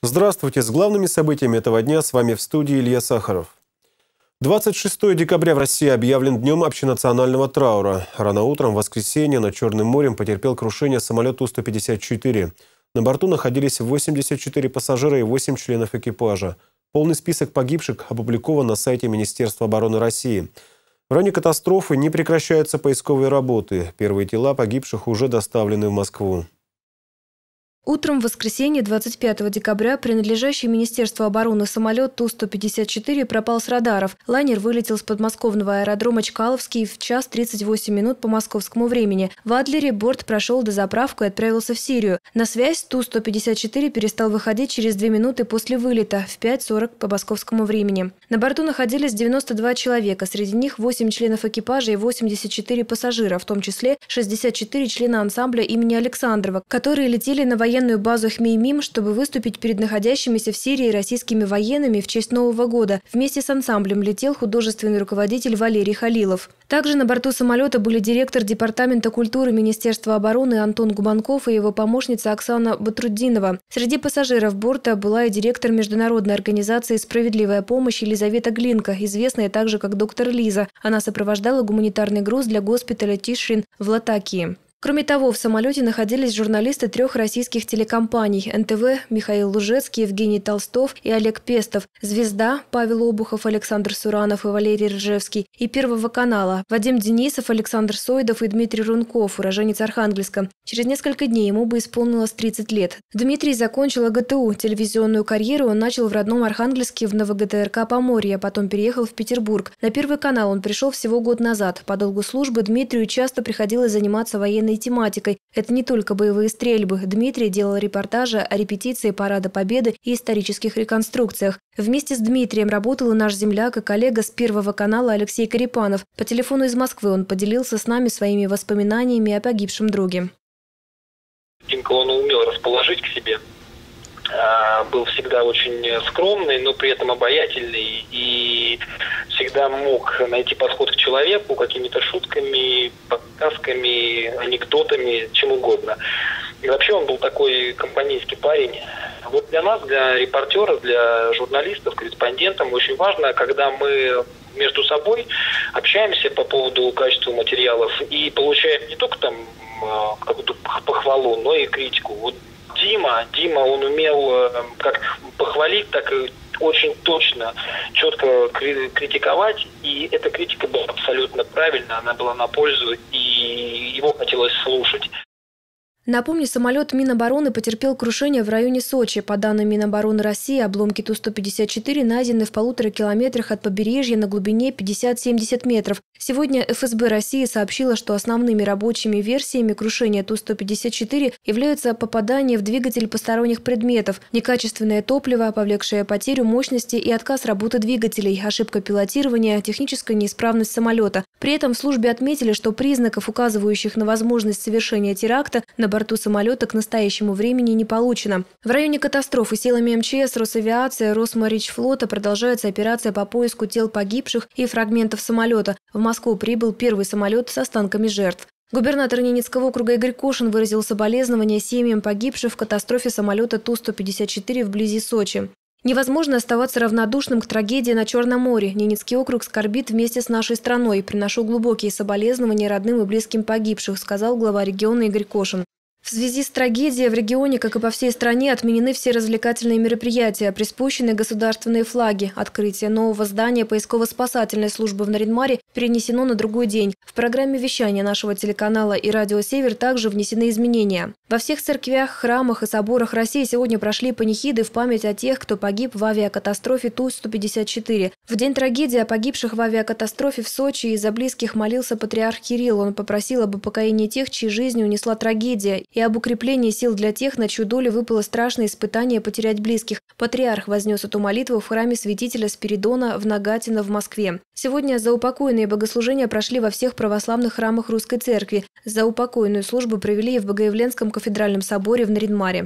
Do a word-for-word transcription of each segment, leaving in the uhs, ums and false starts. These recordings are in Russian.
Здравствуйте! С главными событиями этого дня с вами в студии Илья Сахаров. двадцать шестое декабря в России объявлен днем общенационального траура. Рано утром в воскресенье над Черным морем потерпел крушение самолет Ту сто пятьдесят четыре. На борту находились восемьдесят четыре пассажира и восемь членов экипажа. Полный список погибших опубликован на сайте Министерства обороны России. В районе катастрофы не прекращаются поисковые работы. Первые тела погибших уже доставлены в Москву. Утром в воскресенье двадцать пятого декабря принадлежащий Министерству обороны самолет Ту сто пятьдесят четыре пропал с радаров. Лайнер вылетел с подмосковного аэродрома Чкаловский в час тридцать восемь минут по московскому времени. В Адлере борт прошел дозаправку и отправился в Сирию. На связь Ту сто пятьдесят четыре перестал выходить через две минуты после вылета в пять сорок по московскому времени. На борту находились девяносто два человека, среди них восемь членов экипажа и восемьдесят четыре пассажира, в том числе шестьдесят четыре члена ансамбля имени Александрова, которые летели на военную военную базу Хмеймим, чтобы выступить перед находящимися в Сирии российскими военными в честь Нового года. Вместе с ансамблем летел художественный руководитель Валерий Халилов. Также на борту самолета были директор Департамента культуры Министерства обороны Антон Губанков и его помощница Оксана Батрутдинова. Среди пассажиров борта была и директор международной организации «Справедливая помощь» Елизавета Глинка, известная также как доктор Лиза. Она сопровождала гуманитарный груз для госпиталя Тишрин в Латакии. Кроме того, в самолете находились журналисты трех российских телекомпаний – эн тэ вэ Михаил Лужецкий, Евгений Толстов и Олег Пестов, «Звезда» Павел Обухов, Александр Суранов и Валерий Ржевский и Первого канала Вадим Денисов, Александр Сойдов и Дмитрий Рунков, уроженец Архангельска. Через несколько дней ему бы исполнилось тридцать лет. Дмитрий закончил а гэ тэ у. Телевизионную карьеру он начал в родном Архангельске в ново гэ тэ эр ка Поморье, а потом переехал в Петербург. На Первый канал он пришел всего год назад. По долгу службы Дмитрию часто приходилось заниматься военной тематикой. Это не только боевые стрельбы. Дмитрий делал репортажи о репетиции Парада Победы и исторических реконструкциях. Вместе с Дмитрием работал и наш земляк и коллега с Первого канала Алексей Карипанов. По телефону из Москвы он поделился с нами своими воспоминаниями о погибшем друге. Димка, он умел расположить к себе. Был всегда очень скромный, но при этом обаятельный и всегда мог найти подход к человеку какими-то шутками, подсказками, анекдотами, чем угодно. И вообще он был такой компанейский парень. Вот для нас, для репортеров, для журналистов, корреспондентов очень важно, когда мы между собой общаемся по поводу качества материалов и получаем не только там какую-то похвалу, но и критику. Вот Дима, Дима, он умел как похвалить, так и очень точно, четко критиковать, и эта критика была абсолютно правильна, она была на пользу, и его хотелось слушать. Напомню, самолет Минобороны потерпел крушение в районе Сочи. По данным Минобороны России, обломки Ту сто пятьдесят четыре найдены в полутора километрах от побережья на глубине пятьдесят-семьдесят метров. Сегодня эф эс бэ России сообщила, что основными рабочими версиями крушения Ту сто пятьдесят четыре являются попадание в двигатель посторонних предметов, некачественное топливо, повлекшее потерю мощности и отказ работы двигателей, ошибка пилотирования, техническая неисправность самолета. При этом в службе отметили, что признаков, указывающих на возможность совершения теракта, на борту самолета к настоящему времени не получено. В районе катастрофы силами эм че эс, Росавиации, Росморичфлота продолжается операция по поиску тел погибших и фрагментов самолета. В Москву прибыл первый самолет с останками жертв. Губернатор Ненецкого округа Игорь Кошин выразил соболезнования семьям погибших в катастрофе самолета Ту сто пятьдесят четыре вблизи Сочи. Невозможно оставаться равнодушным к трагедии на Черном море. Ненецкий округ скорбит вместе с нашей страной. Приношу глубокие соболезнования родным и близким погибших, сказал глава региона Игорь Кошин. В связи с трагедией в регионе, как и по всей стране, отменены все развлекательные мероприятия, приспущены государственные флаги. Открытие нового здания поисково-спасательной службы в Нарьян-Маре перенесено на другой день. В программе вещания нашего телеканала и радио «Север» также внесены изменения. Во всех церквях, храмах и соборах России сегодня прошли панихиды в память о тех, кто погиб в авиакатастрофе Ту сто пятьдесят четыре. В день трагедии о погибших в авиакатастрофе в Сочи из-за близких молился патриарх Кирилл. Он попросил об упокоении тех, чьи жизни унесла трагедия, и об укреплении сил для тех, на чью долю выпало страшное испытание потерять близких. Патриарх вознес эту молитву в храме святителя Спиридона в Нагатино в Москве. Сегодня заупокойные богослужения прошли во всех православных храмах Русской Церкви. Заупокойную службу провели и в Богоявленском кафедральном соборе в Нарьян-Маре.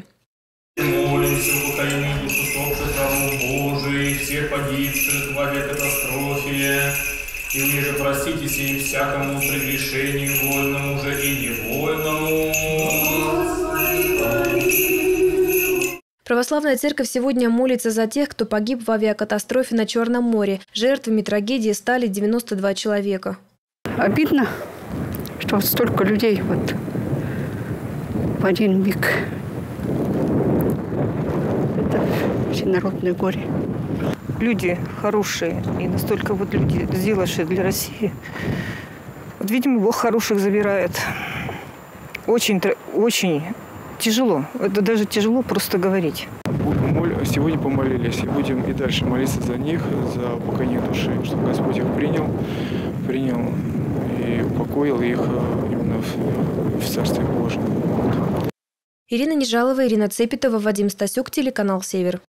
Молимся в упокоении душ усопших рабов Божиих, всех погибших в авиакатастрофе. И вы же проститесь им всякому прегрешению, вольному же и невольному. Православная церковь сегодня молится за тех, кто погиб в авиакатастрофе на Черном море. Жертвами трагедии стали девяносто два человека. Обидно, что столько людей вот в один миг. Это всенародное горе. Люди хорошие и настолько вот люди, сделавшие для России. Вот, видимо, Бог хороших забирает. Очень, очень тяжело. Это даже тяжело просто говорить. Сегодня помолились и будем и дальше молиться за них, за упокоение души, чтобы Господь их принял, принял и упокоил их именно в, в Царстве Божьем. Ирина Нежалова, Ирина Цепетова, Вадим Стасюк, телеканал «Север».